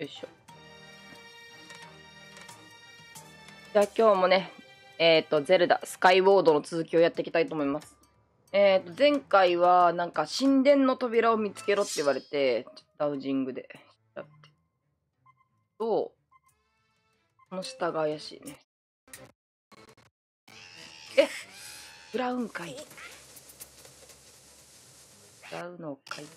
よいしょ。じゃあ今日もね、ゼルダ、スカイウォードの続きをやっていきたいと思います。前回はなんか神殿の扉を見つけろって言われて、ダウジングでやって。この下が怪しいね。ブラウンかい。ブラウンのかい。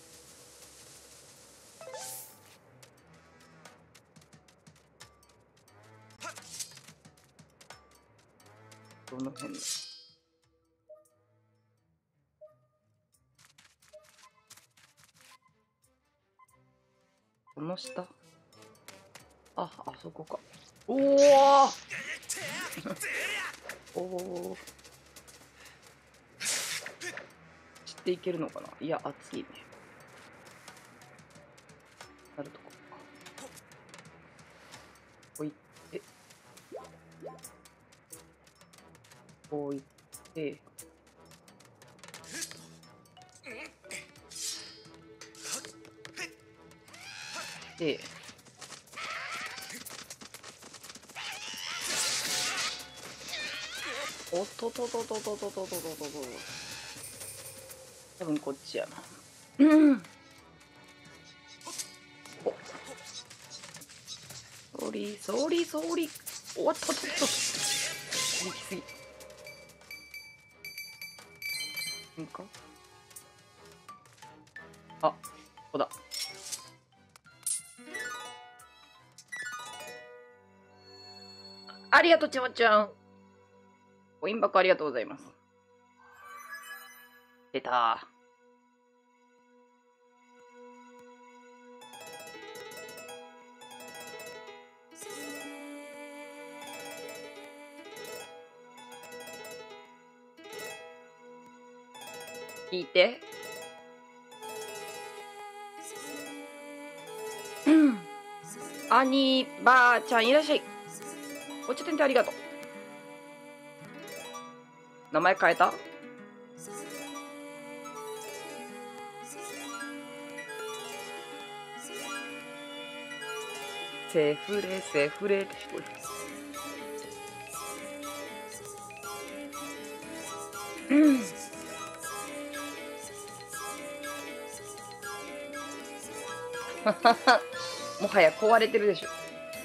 どの辺だ。この下、あそこか。おおおお、知っていけるのかな。いや、熱いね。なるとここういってこういってで、おっととととととととととと、多分こっちやな。ソーリーソーリーソーリー。おっとっとっと、行き過ぎ。いいか。ここだ。ありがとう、ちまちゃん。コイン箱ありがとうございます。出た。聞いて。兄ばあちゃんいらっしゃい。お茶店でありがとう。名前変えた？セフレセフレって聞こえる。もはや壊れてるでしょ。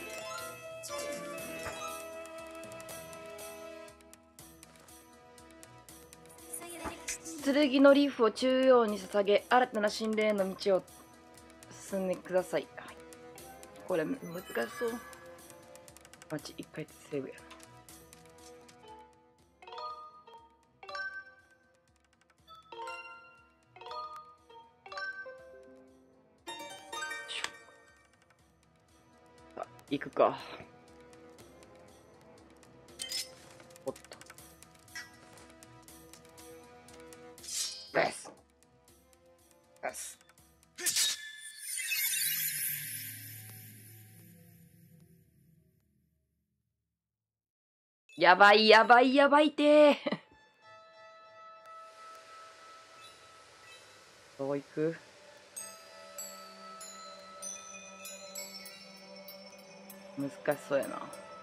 剣のリーフを中央に捧げ、新たな神霊への道を進んでください。はい、これ難しそう。マジ一回セーブやな。行くか。おっと。です。です。やばいやばいやばいてー。どう行く？難しそうやな。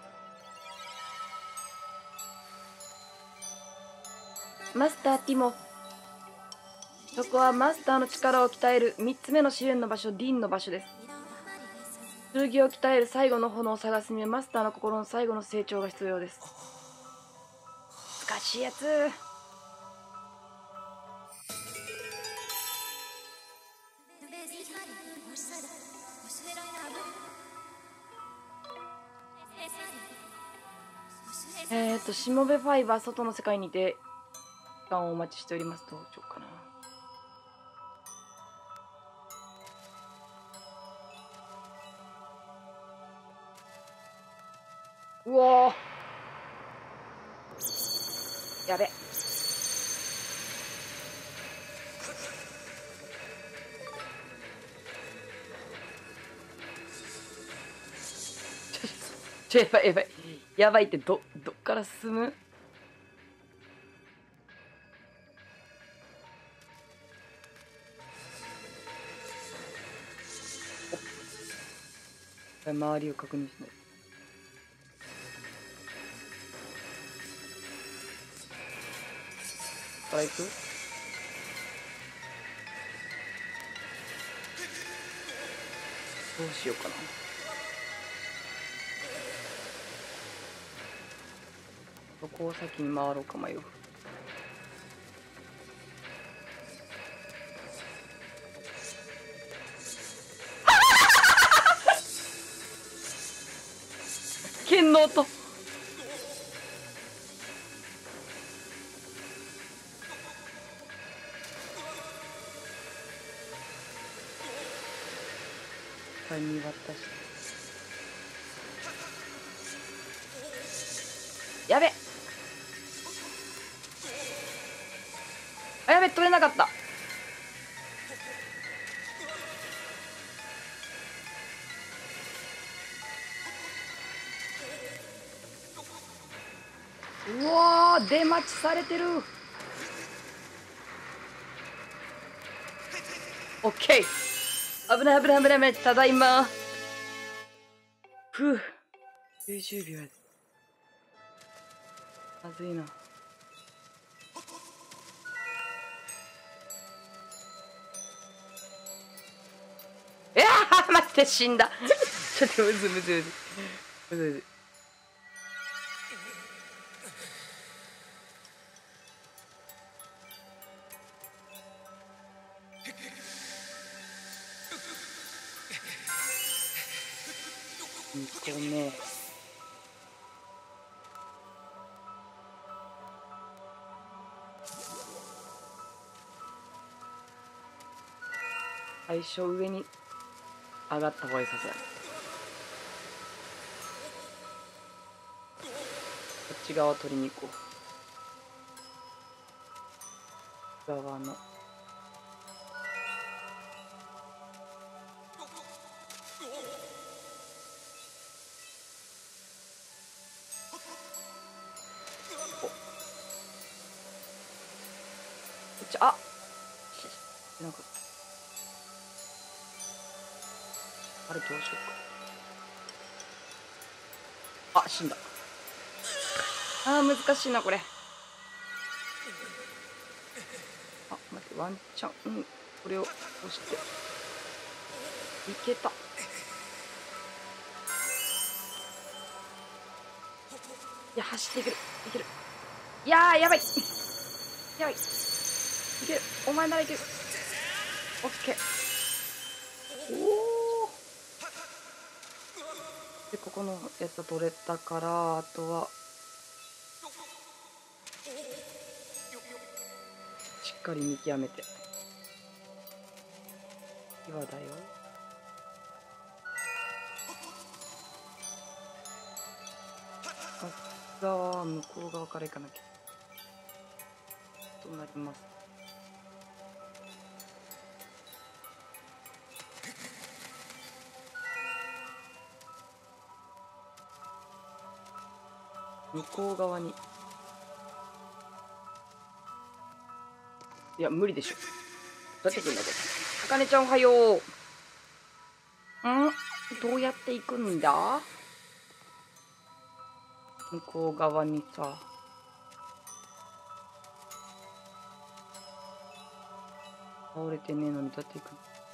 マスターティモ、そこはマスターの力を鍛える3つ目の試練の場所、ディンの場所です。剣を鍛える最後の炎を探すにはマスターの心の最後の成長が必要です。難しいやつ。しもべ5は外の世界にて時間をお待ちしております。どうしようかな。うおー、やべ。やばいやばいやばいって。どっから進む？ 周りを確認しない。から行く？どうしようかな。どこを先に回ろうか迷う。剣の音。見渡して。やべ。あ、やべ、取れなかった。うわー、出待ちされてる。オッケー。危ない危ない危ない危ない。ただいま。ふう。90秒やで。まずいな。待って、死んだ。ちょっとむずむずむずむずむず。2個目。最初上に上がった方がいいさすがに。こっち側取りに行こう。側の。あっ、なんかあれどうしようか。あ、死んだ。あー、難しいなこれ。あ、待って、ワンチャン、これを押していけた。いや、走っていけるいける。いやー、やばいやばい。いける、お前ならいける。オッケー。おお。で、ここのやつ取れたから、あとはしっかり見極めて。岩だよ。あっ側は向こう側から行かなきゃとなります。向こう側に。いや、無理でしょ。どうやって行くんだこれ。あかねちゃんおはよう。どうやって行くんだ。向こう側にさ。倒れてねえのにどうやって行く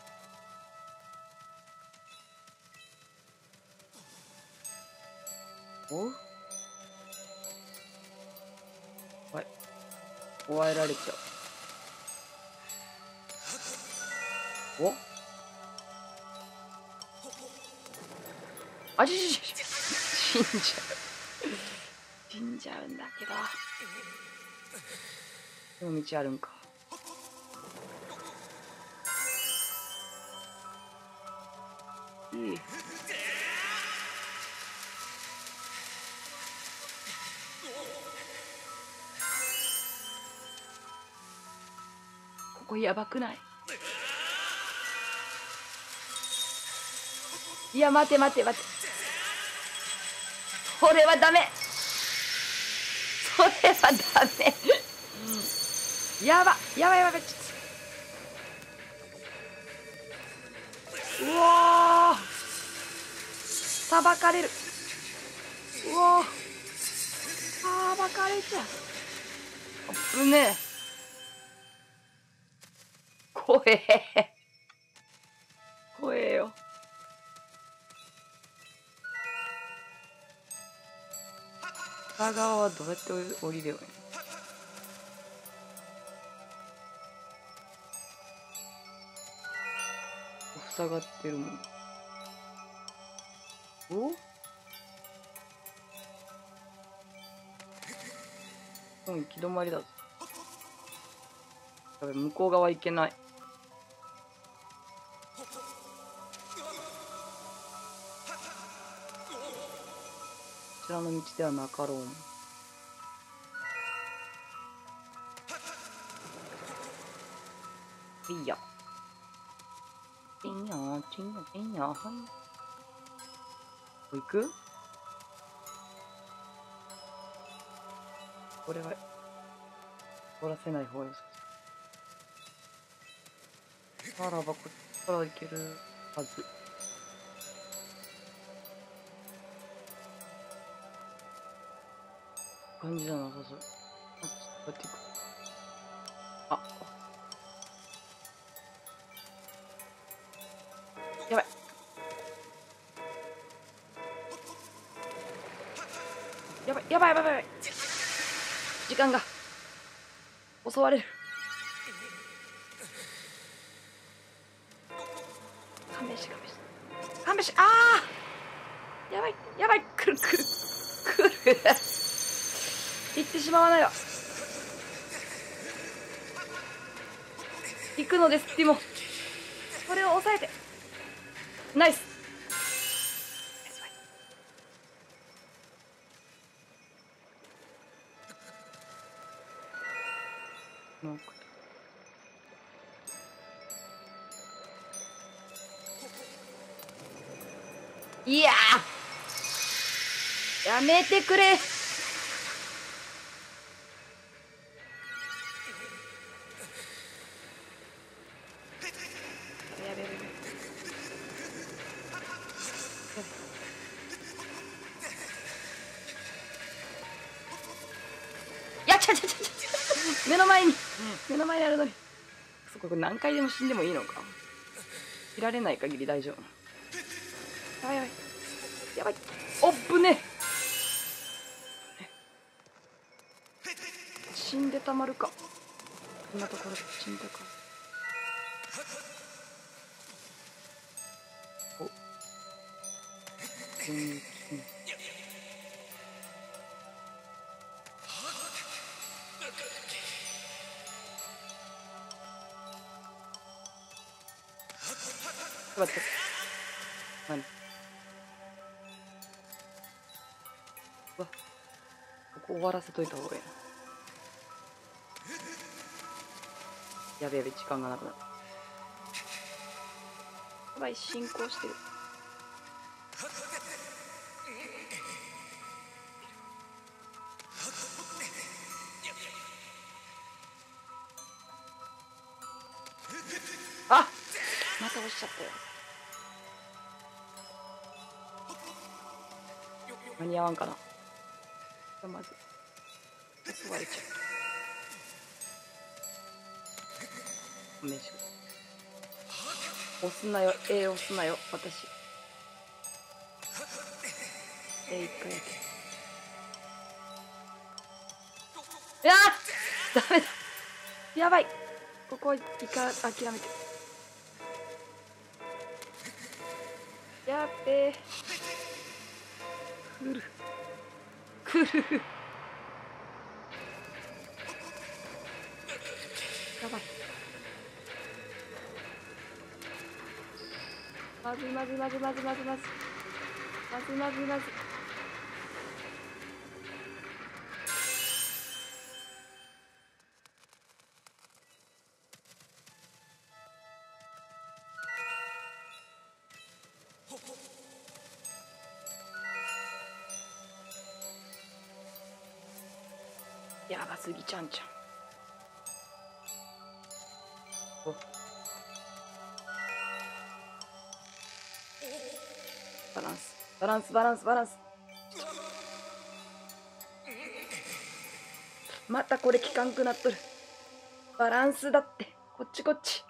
の。おはい。追わえられちゃう。おあじじじ死んじゃう。死んじゃうんだけど。でも道あるんか。いい。ここやばくない？いや、待て待て待て。それはダメ。それはダメ。やばやばやば。ちょっと。うわばかれる。うわばかれちゃう。危ねえ。怖え。怖えよ。北側はどうやって降りればいいの？塞がってるもん。お？行き止まりだぞ。やべ、向こう側行けない。こちらの道ではなかろう。いいや。いいや、はい。行く？これは通らせない方がよさそう。ならばこっちから行けるはず。感じじゃなさそう。こっち行く。あ、やばい。やばい。時間が襲われる。勘弁し。ああ、やばい。来る。行ってしまわないわ。行くのですティモ。それを抑えて。ナイス。いやー、やめてくれ。目の前にあるのに。そこ何回でも死んでもいいのか。切られない限り大丈夫。やばい。おっぶね。死んでたまるか。こんなところで死んだか。お。待って。何？うわ、ここ終わらせといた方がいいな。やべ、時間がなくなった。やばい、進行してる。あ、また押しちゃったよ。間に合わんかな。まず襲われちゃう。押すなよ、押すなよ、私。一回やけ。いやー、ダメだ。やばい。ここ諦めて。やっべー。来る。やばい。まず。やばすぎちゃん。お。バランス。 バランスバランスバランス。またこれ効かんくなっとる。バランスだって。こっちこっち。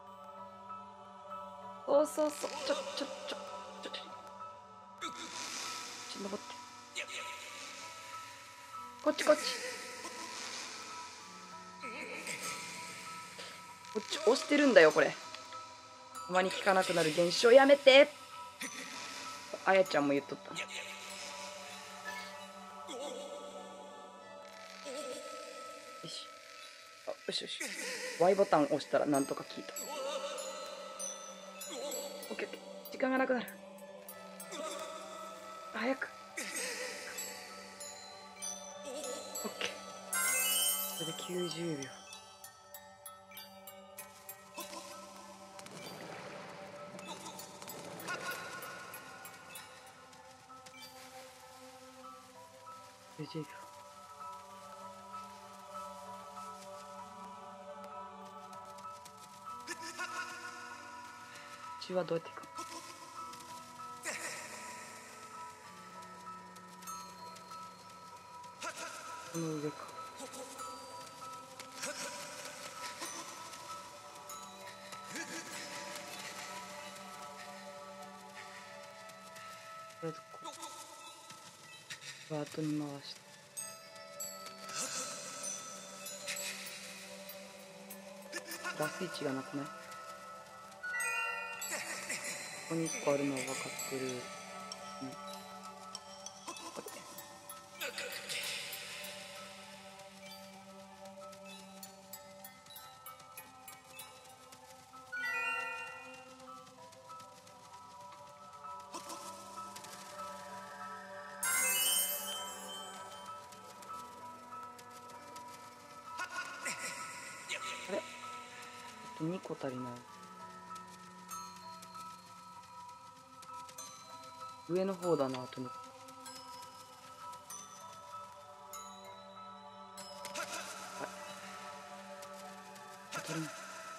そうそうそう。登って。こっちこっち。こっち押してるんだよこれ。たまに効かなくなる現象やめて。あやちゃんも言っとった。よし。あ、よしよし。Y ボタン押したらなんとか効いた。オッケーオッケー。時間がなくなる。早く。オッケー。これで90秒。90秒。血はどうやっていくの？この上か。とりあえずこうバートに回して。ラス位置がなくない？ここに1個あるのは分かってる。あれあと2個足りない。上の方だな、あと2個。足りない。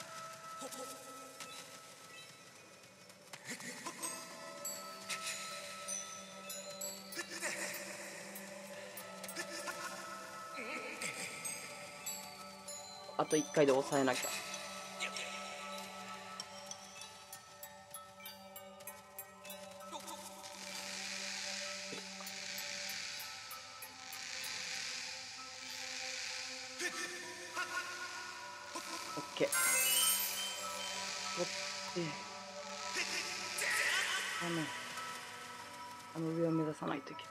あと1回で抑えなきゃ。オッケー。取ってあの上を目指さないといけない。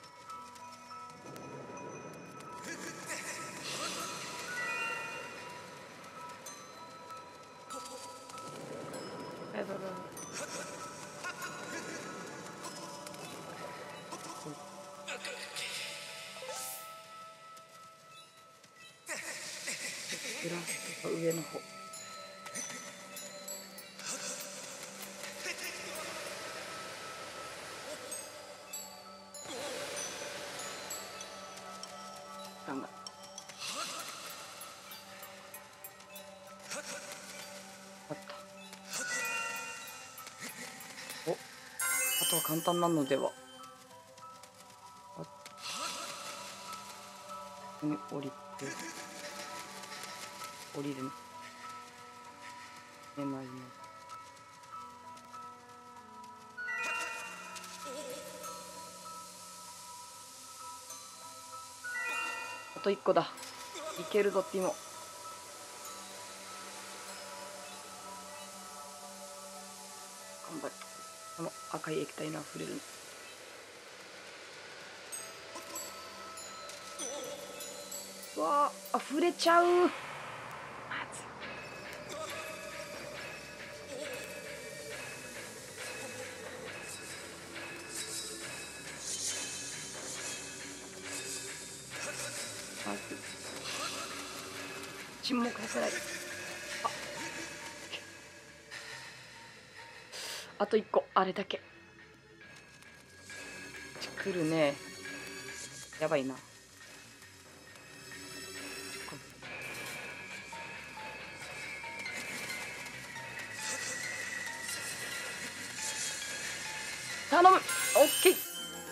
やばいやばいやばい。グラスとか上の方。ガンガン。あった。お、あとは簡単なのでは。ここに降りて降りるね。めまいね。あと1個だ。いけるぞティモ。頑張れ。この赤い液体の溢れる。うわあ、溢れちゃう。まず沈黙させない。あと1個、あれだけ。来るね。やばいな。 頼む。オッケー。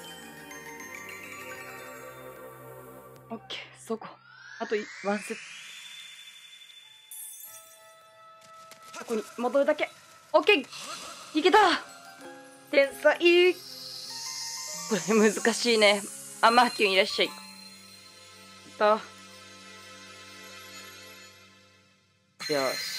オッケー。そこ。あとワンセット。ここに戻るだけ。オッケー。いけた。天才。これ難しいね。あ、マーキュンいらっしゃい。よし。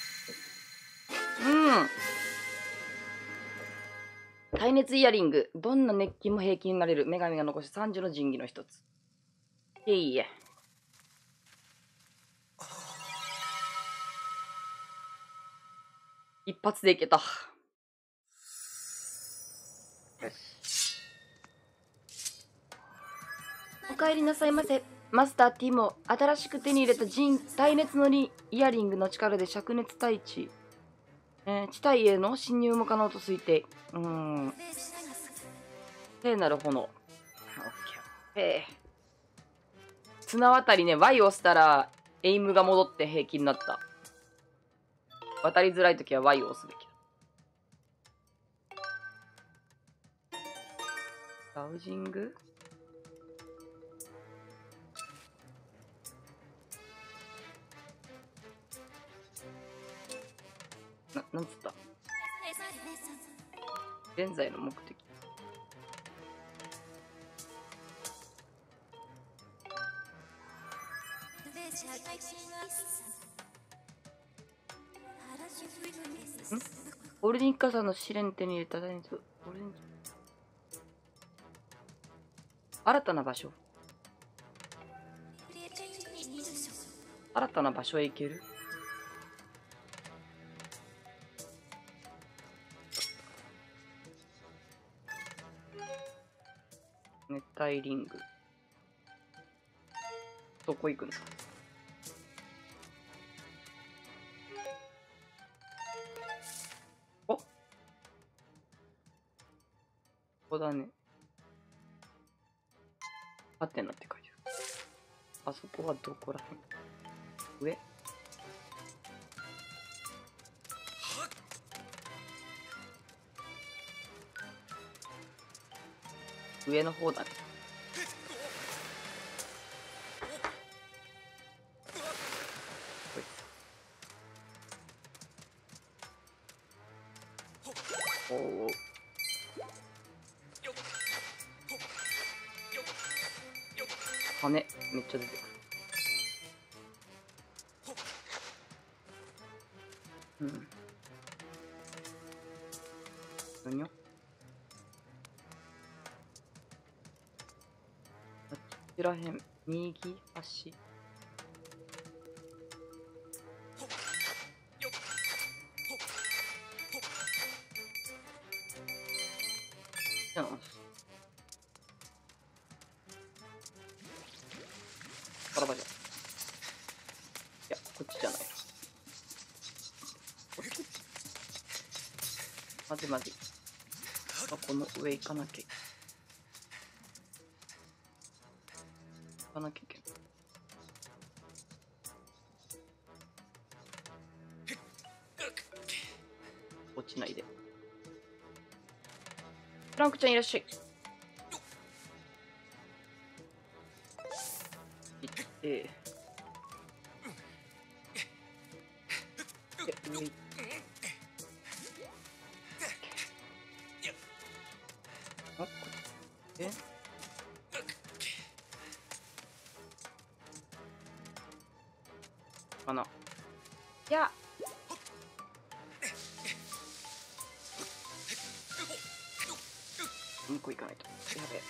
耐熱イヤリング。どんな熱気も平気になれる。女神が残し30の神器の一つ。いいえ。一発でいけた。よし。お帰りなさいませ。マスターティモ、新しく手に入れた耐熱のイヤリングの力で灼熱対地。地帯への侵入も可能と推定。聖なる炎。オッケー。綱渡りね、Y を押したら、エイムが戻って平気になった。渡りづらいときは Y を押すべきだ。ダウジングなんつった現在の目的。オルニッカさんの試練手に入れた新たな場所。新たな場所へ行ける。熱帯リング。どこ行くの？お、ここだね。ハテナって書いてある。あそこはどこらへん？上？上の方だね。おお。羽めっちゃ出てくる。何よ？あちらへん、右端。じゃあバラバラ。いや、こっちじゃない。まずまず。この上行かなきゃいけない。落ちないで。フランクちゃんいらっしゃい。行って。で、上行って。あ、こっちで。かな。いや。向こう行かないと。やべえ。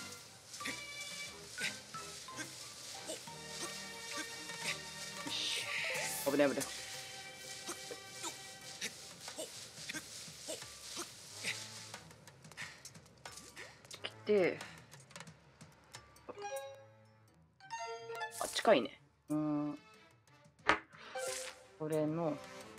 よし。危ない危ない。来て。あ、近いね。これの。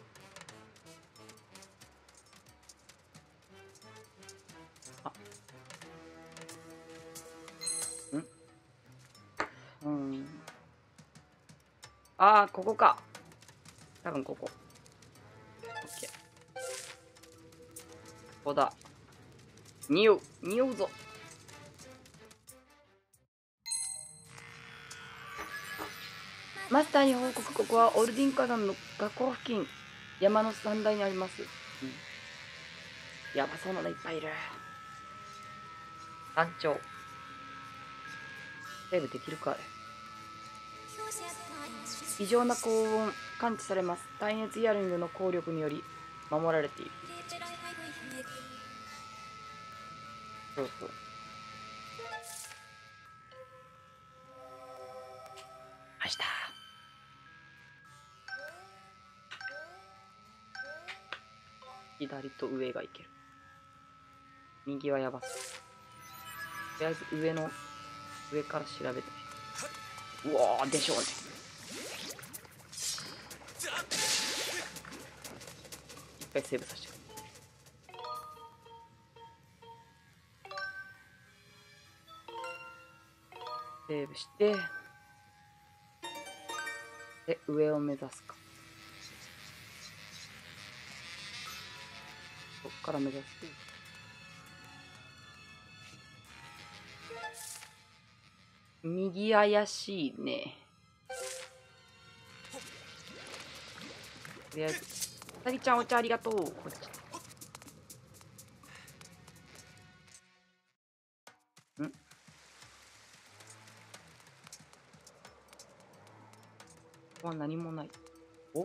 ああ、ここか。多分ここ。オッケー。ここだ。 匂うぞ。マスターに報告。ここはオルディン火山の河口付近、山の山台にあります。やばそうなのいっぱいいる。山頂。セーブできるかあれ。異常な高温感知されます。耐熱イヤリングの効力により守られている。そうそう。明日。左と上がいける。右はやばそう。とりあえず上から調べて。うわーでしょうね。一回セーブさせてくれ。セーブしてで上を目指すか。こっから目指す。右怪しいね。とりあえずさぎちゃんお茶ありがとう。こっちんここは何もない。お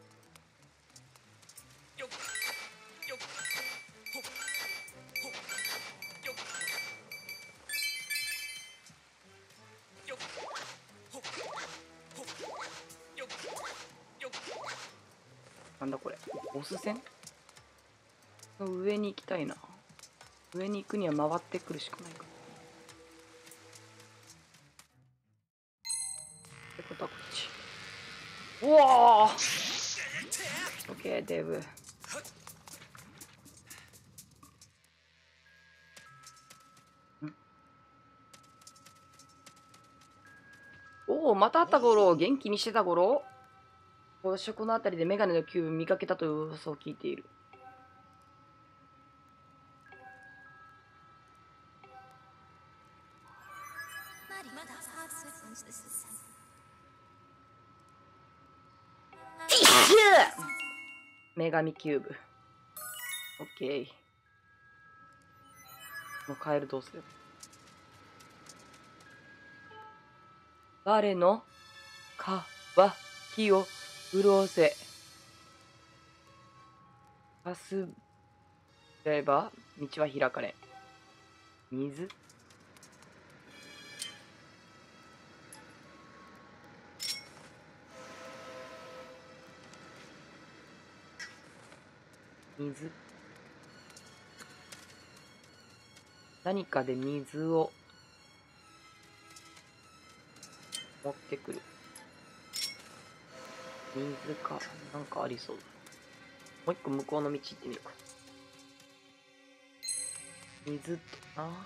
なんだこれ。ボス戦の上に行きたいな。上に行くには回ってくるしかないか。ってことはこっち。おおオッケーデブ。おおまた会った頃。元気にしてた頃。この辺りでメガネのキューブ見かけたという噂を聞いている。女神キューブ。オッケー。もうカエルどうする。我の渇を潤せ。かすれば道は開かれ。水何かで水を持ってくる。水かなんかありそうだ。もう一個向こうの道行ってみるか。水とな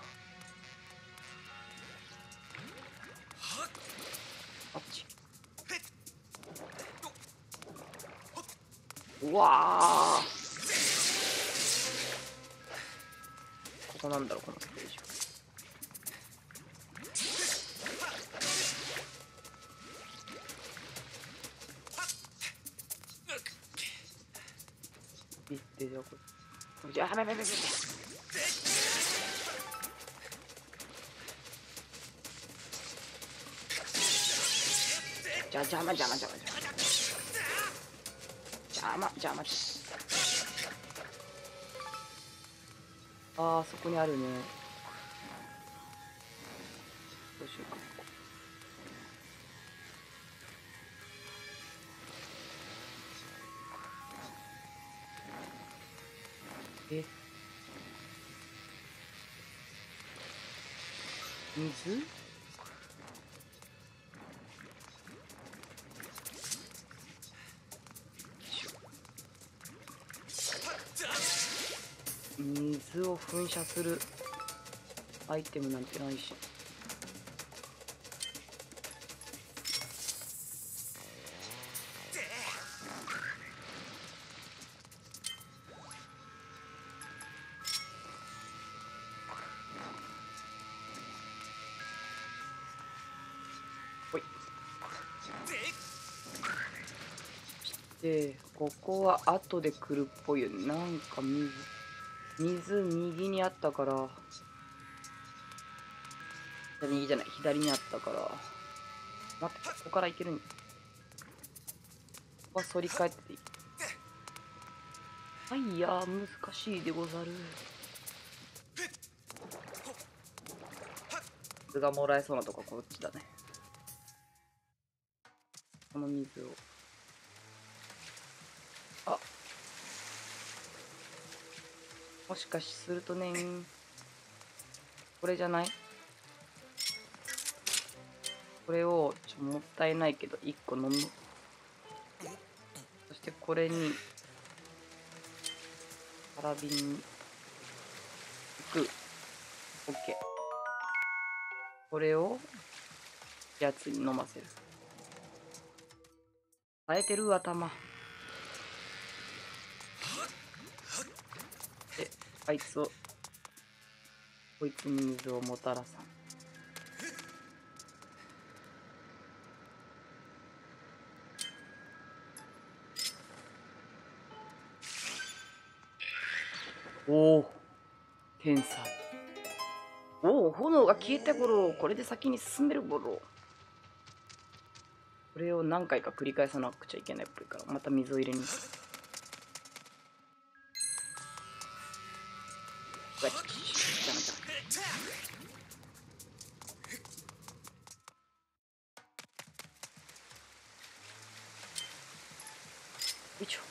あっち。うわーここなんだろうこのステージは。じゃあこれじゃあやばい邪魔あそこにあるね。どうしようか。水水を噴射するアイテムなんてないし。 で、ここは後で来るっぽいよね。なんか水右にあったから、右じゃない、左にあったから、待って、ここから行けるんここは反り返っていい。はいやー、難しいでござる。水がもらえそうなとここっちだね。この水を。あ、もしかするとね、これじゃない？これをもったいないけど1個飲む。そしてこれに空瓶に行く。 OK。 これをやつに飲ませる。生えてる頭で、あいつをこいつに水をもたらさん。おお、天才。おお、炎が消えた頃、これで先に進める頃。これを何回か繰り返さなくちゃいけないっぽいから、また水を入れに行く。よいしょ。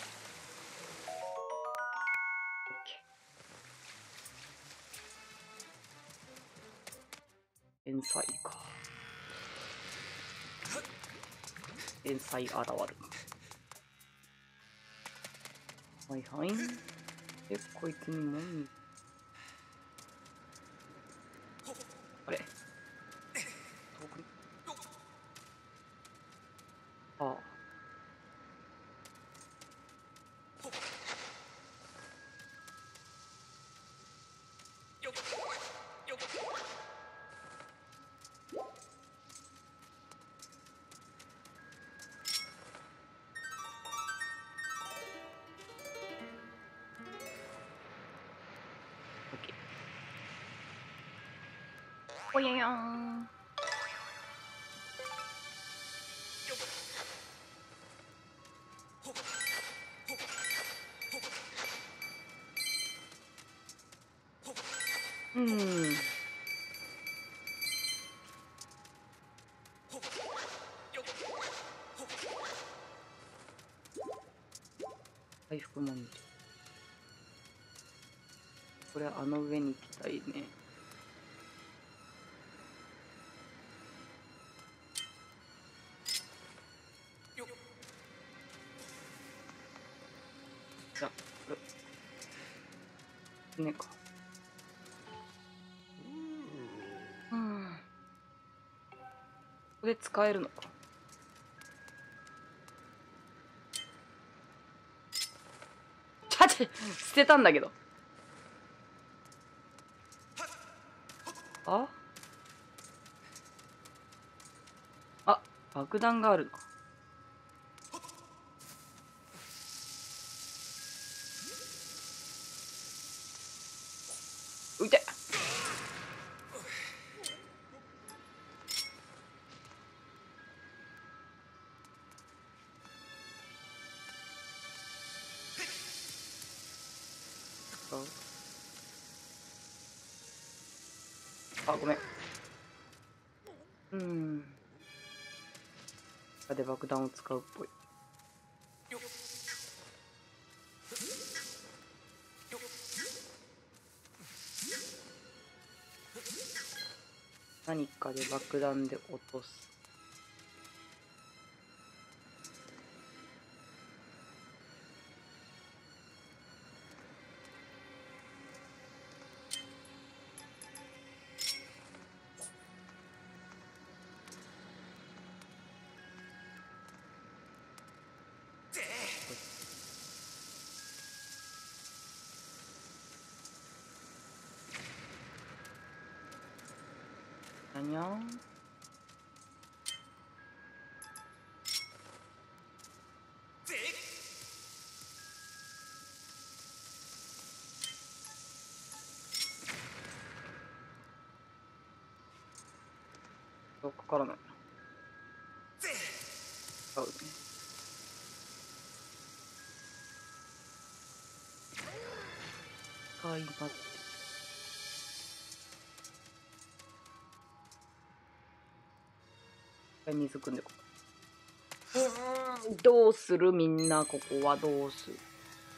天才か。天才現る。はいはい。で、こいつにもあれ、遠くに。ああ。オッケー。ほややーん。うん。回復もん。これあの上に行きたいね。じゃあ、これ。ねか。うん。これ使えるのか。捨てたんだけど。ああ、爆弾があるな。浮いて。あ、ごめん。で爆弾を使うっぽい。何かで爆弾で落とす。なにゃん。 かからないな。違うね。使います。水汲んでこう。どうするみんな、ここはどうする。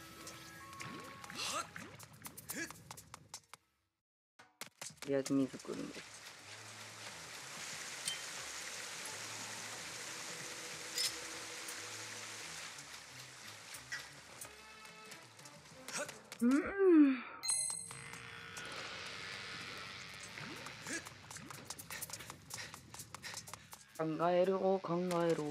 とりあえず水汲んで。考えろ、考えろ。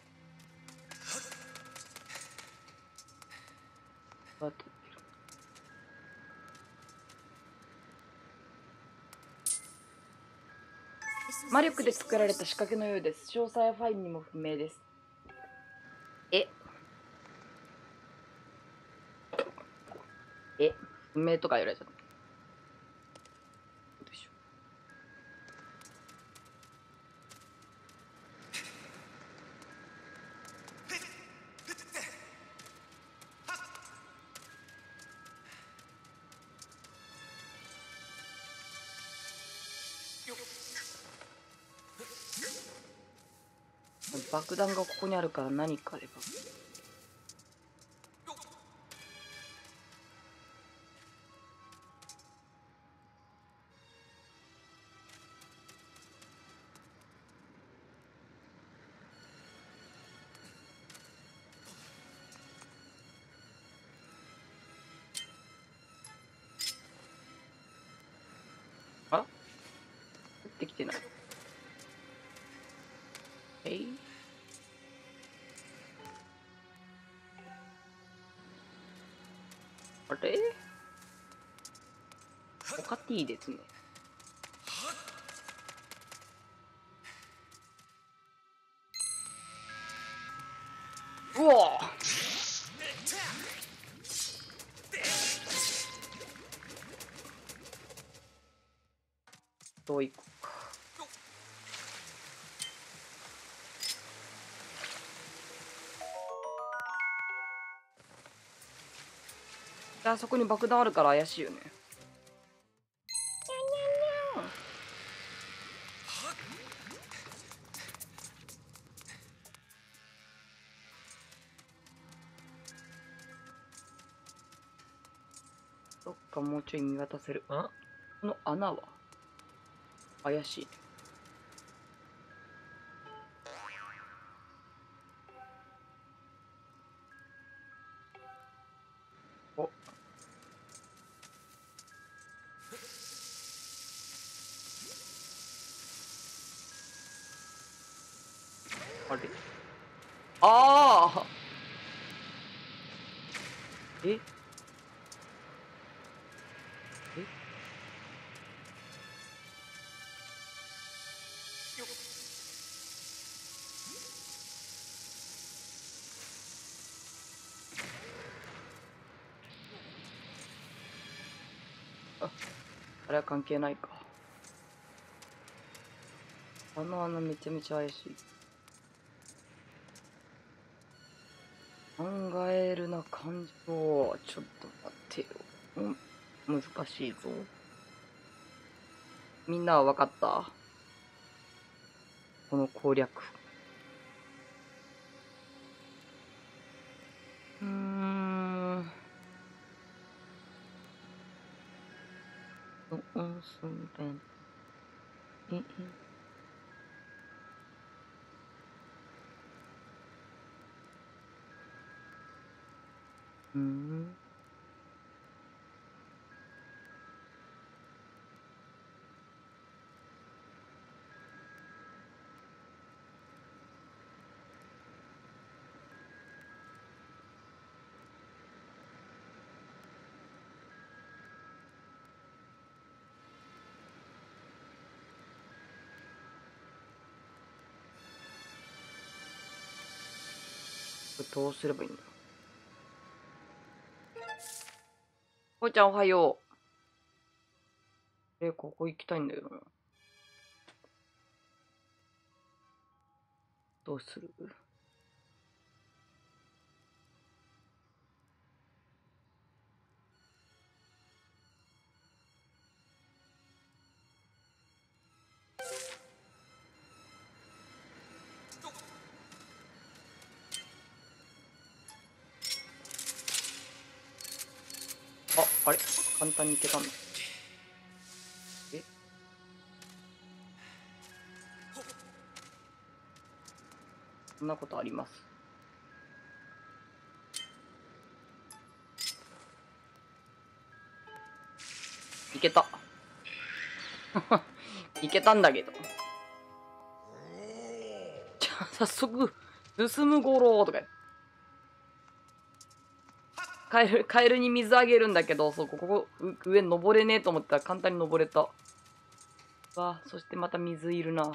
魔力で作られた仕掛けのようです。詳細はファイルにも不明です。不明とか言われちゃった。どうでしょう。爆弾がここにあるから何かあれば。あ、降ってきてない。あれおかていいですね。うわどういこうか。あそこに爆弾あるから怪しいよね。どっかもうちょい見渡せる。この穴は怪しいね。おあれああえあれは関係ないか。あの穴めちゃめちゃ怪しい。考えるな感情。ちょっと待ってよ。難しいぞ。みんなは分かった？この攻略。どうすればいいんだ。こうちゃんおはよう。ここ行きたいんだよな。 どうする？あれ簡単にいけたんだ。え、そんなことあります？いけた。いけたんだけど。じゃあ早速進むゴローとかカエルに水あげるんだけど、そう、ここ上登れねえと思ったら簡単に登れた。わあ、そしてまた水いるな。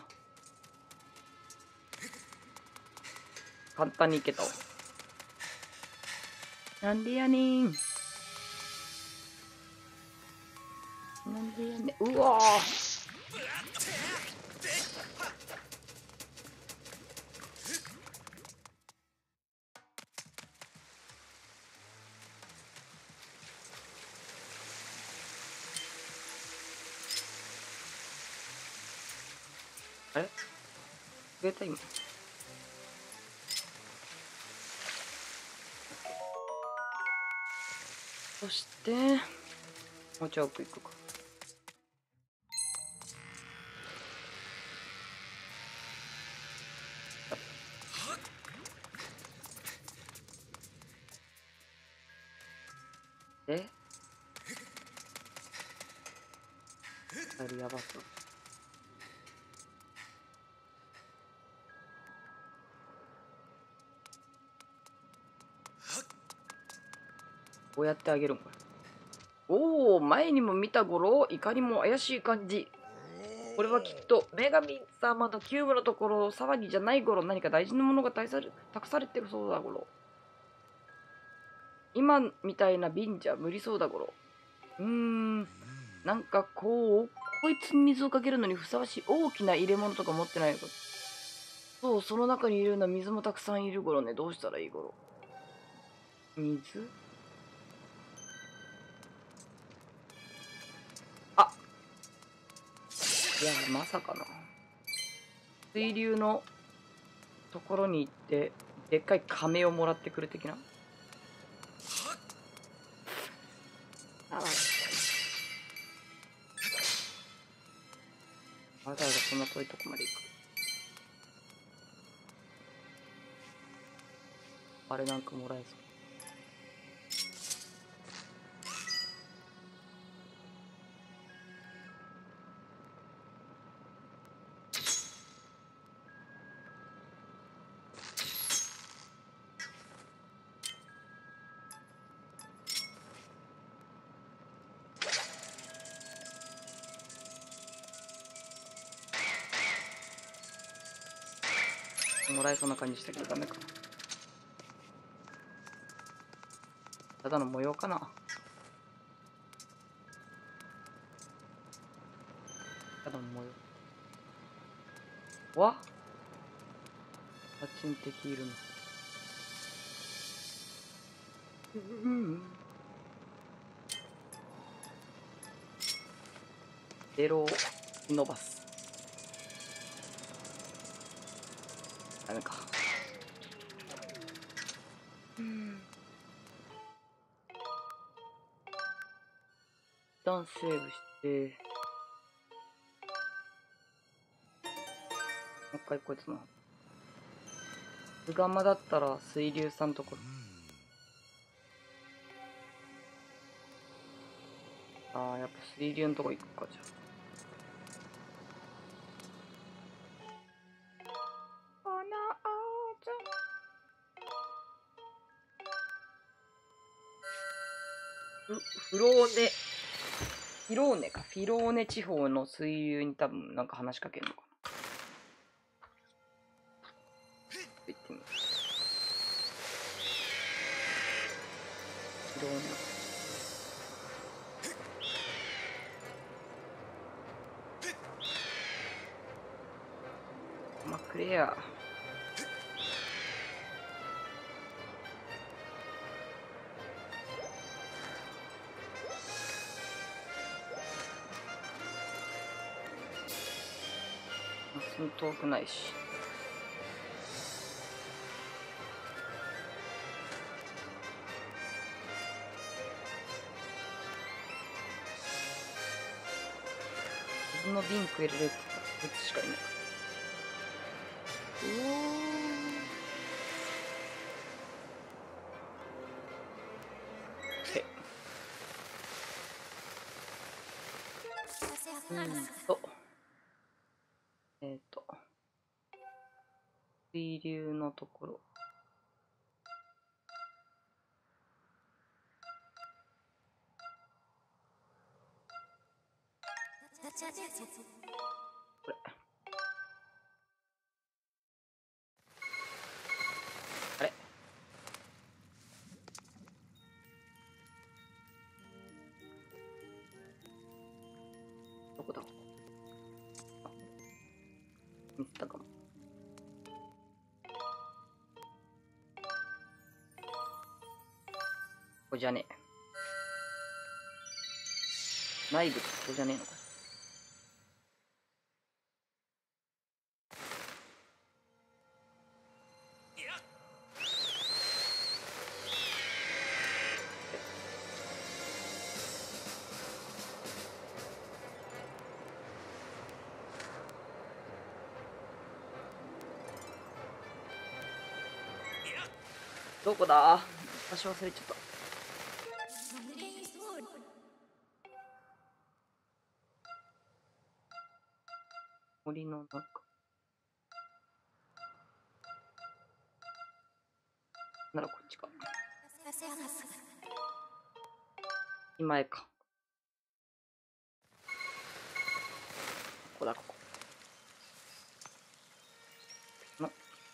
簡単にいけたわ。なんでやねん。なんでやねん。うわー。あれ増えた今。そしてもうちょい奥行くか。でカエルやばそう。こうやってあげるんこれ。おお、前にも見た頃、いかにも怪しい感じ。これはきっと女神様のキューブのところ騒ぎじゃない頃、何か大事なものが託されてるそうだ頃。今みたいな瓶じゃ無理そうだ頃。なんかこいつに水をかけるのにふさわしい大きな入れ物とか持ってないのか。そう、その中にいるような水もたくさんいる頃ね。どうしたらいい頃。水？あ、いや、まさかな。水流のところに行って、でっかい亀をもらってくる的な。あ、わざわざそんな遠いとこまで行く。あれなんかもらえそう。もらえそうな感じしたけどダメかな。ただの模様かな。ただの模様。わ、パチン敵いるの。ゼロを伸ばす。ダメか。一旦セーブして、もう一回こいつの。スガマだったら水流さんところ。ああ、やっぱ水流のとこ行くか、じゃあ。フローネ、フィローネか。フィローネ地方の水流に多分なんか話しかけるのかな。行ってみる。フィローネ。まあ、クレア。 別に遠くないし。水の瓶くれるって言ったらこいつしかいない。水流のところ。これ。あれ？どこだ？あ、見つったかも。ここじゃねえ。内部ここじゃねえのか。どこだ？場所忘れちゃった。森の中。ならこっちか。今へか。ここだ、ここ。の。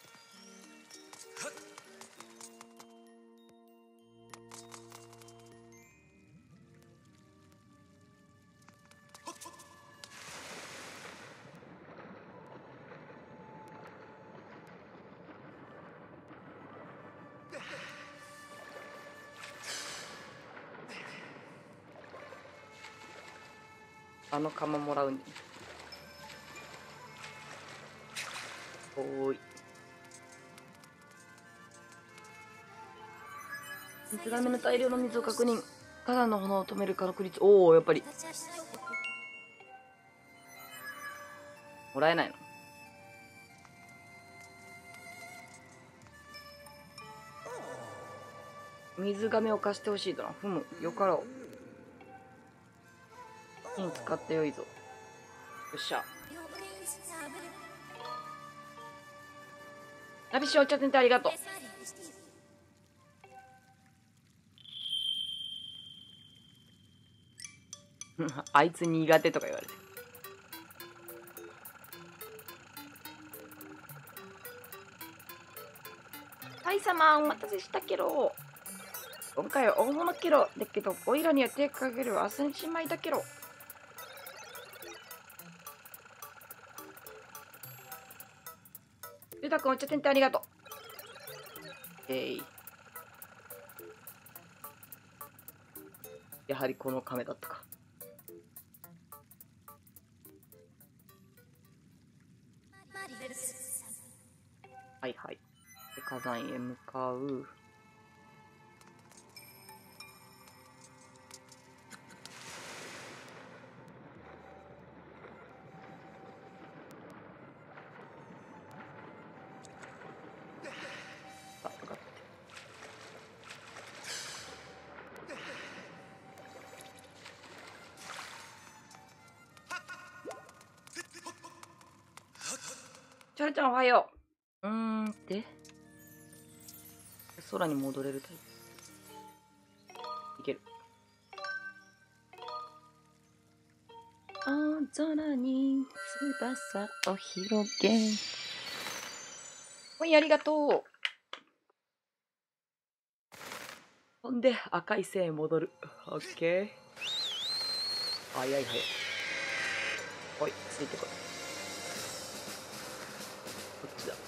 あの釜もらうに。おーい。水がめの大量の水を確認。火山の炎を止める確率。おお、やっぱり。もらえないの？水がめを貸してほしいとな。ふむ、よかろう。金使ってよいぞ。よっしゃ。ラビッシュお茶店ってありがとう。あいつ苦手とか言われて。はい様、お待たせしたけど。今回は大物けろ。だけど、オイラには手かける朝にしまいだけど。ゆうたくんお茶店ってありがとう。やはりこの亀だったか。はいはい。で火山へ向かう。あ、上がって。チャルちゃんおはよう。で空に戻れるタイプ。いける。青空に翼を広げ。今夜ありがとう。ほんで赤い線へ戻る。オッケー。早い早い。おい、ついてこい。こっちだ。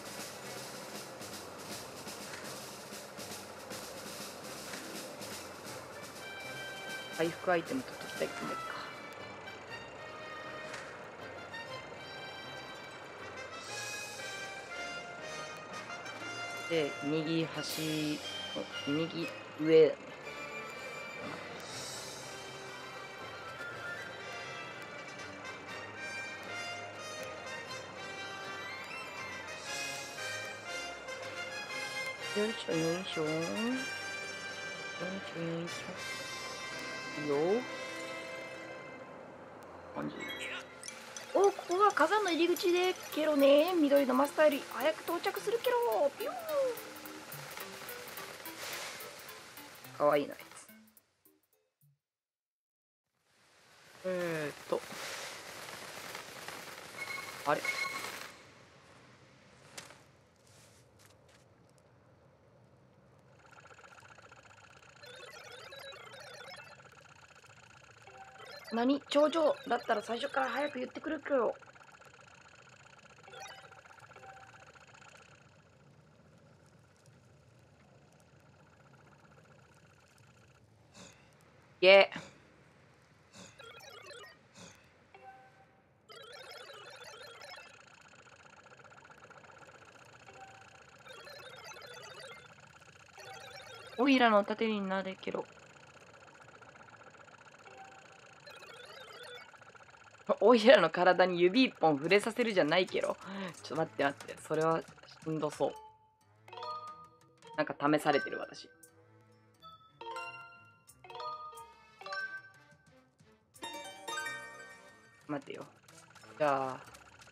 回復アイテム取っときたいと思うか。 で右端、右上、よいしょよいしょよいしょよいしょ。いいよ。感じ。お、ここが火山の入り口でケロね。緑のマスターより早く到着するケロ。ピュー。かわいいなやつ。あれ、何頂上だったら最初から早く言ってくるけど。イエー。おいらの盾になれけろ。おいらの体に指一本触れさせるじゃないけど。ちょっと待って待って。それはしんどそう。なんか試されてる私。待ってよ。じゃあ。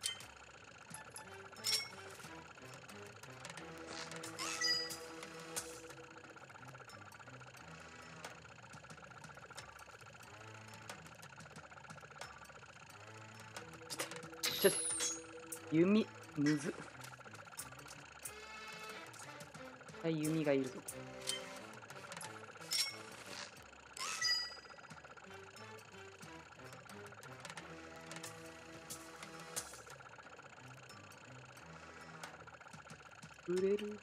ちょっと、弓、むずっ。はい、弓がいるぞ。触れる。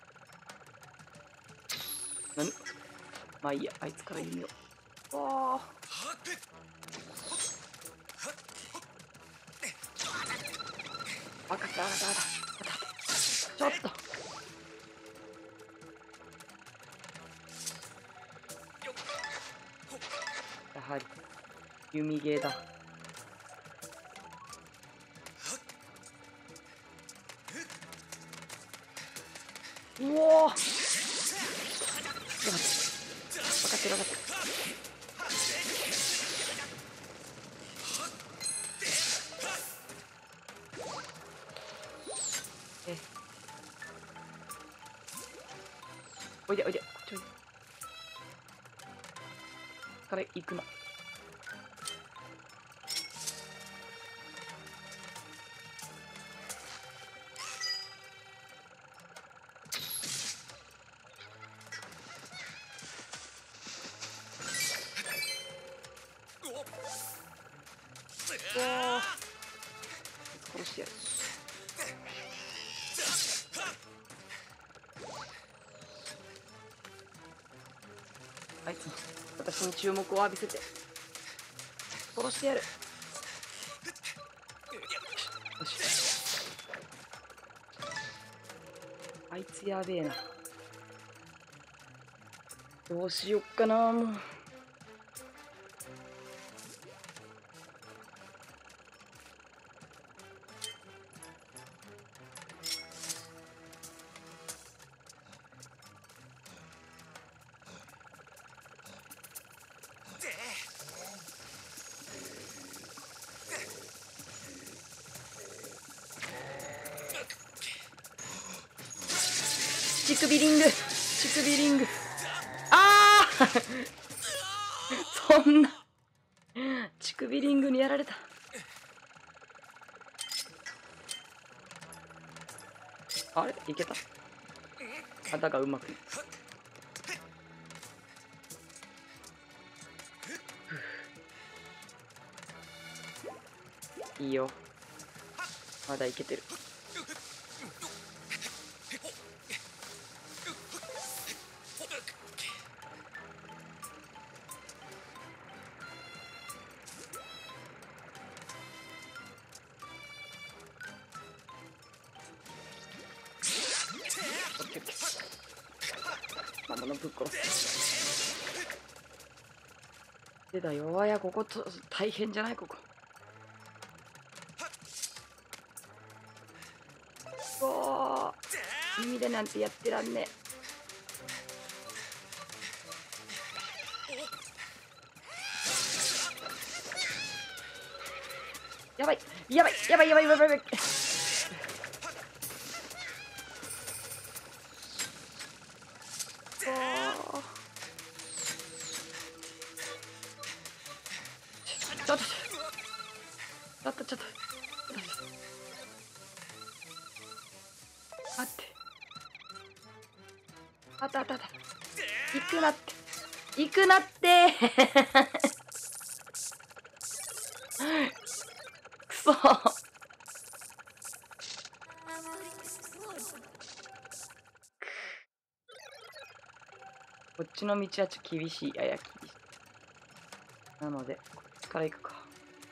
何？まあいいや、あいつから弓を。わあ。わかったわかったわかった。ちょっと。やはり、弓ゲーだ。うおー。分かってる分かってる。おいでおいで、こっちおいで。から行くな。おー。殺してやる。あいつも私に注目を浴びせて殺してやる。よし。あいつやべえな。どうしよっかなもう。乳首リング、乳首リング。ああそんな乳首リングにやられた。あれいけた。肌がうまくいいよ。まだいけてる。 ケーオッケー。魔物ぶっ殺す。でだよ、あや、ここと大変じゃないここ。おー、耳でなんてやってらんねえ。やばいやばいやばいやばいやばいやばい。ちょっと待ってあった行くなってくそこっちの道はちょっと厳しい。やや厳しい。なのでこっちから行くか。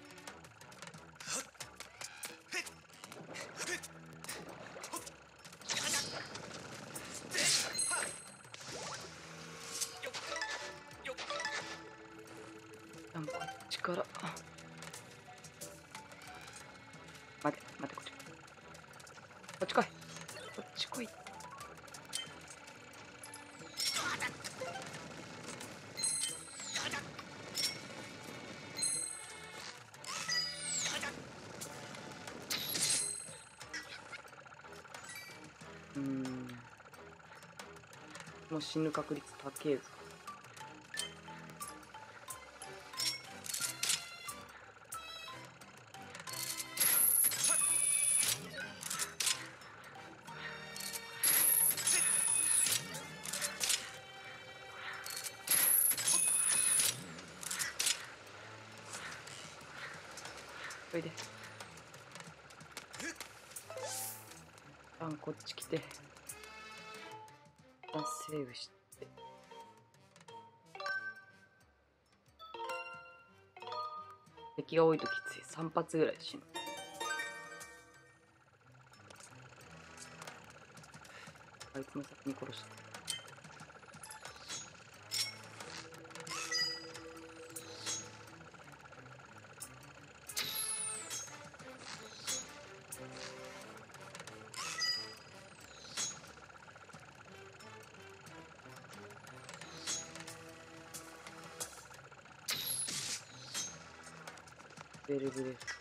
こっちから待てこっち来い。もう死ぬ確率高えぞ。それでこっち来てセーブして、敵が多いときつい。3発ぐらい死ぬ。あいつの先に殺した。ベルブレス。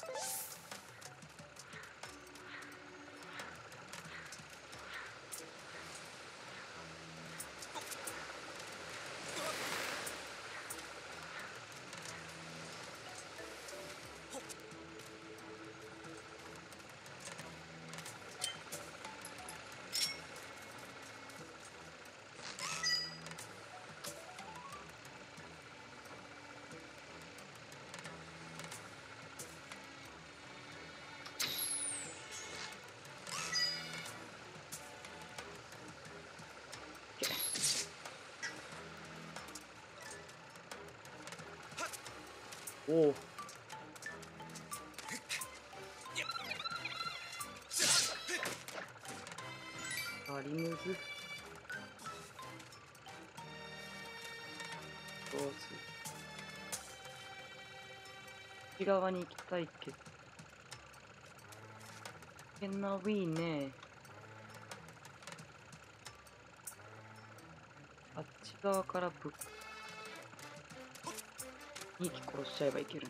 おお。リムズ。どうする。内側に行きたいけど。変なウィーね。あっち側から2匹殺しちゃえばいける。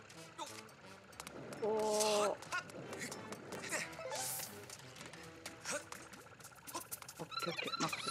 おお。オッケーオッケー。任せ